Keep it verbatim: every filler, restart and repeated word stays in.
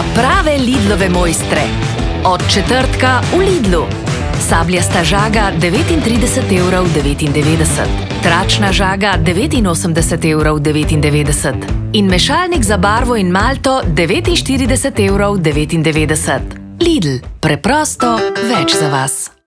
za prave Lidlove mojstre. Od četrtka v Lidlu. Sabljasta žaga devetintrideset evrov devetindevetdeset, tračna žaga devetinosemdeset evrov devetindevetdeset in mešalnik za barvo in malto devetinštirideset evrov devetindevetdeset. Lidl, preprosto več za vas.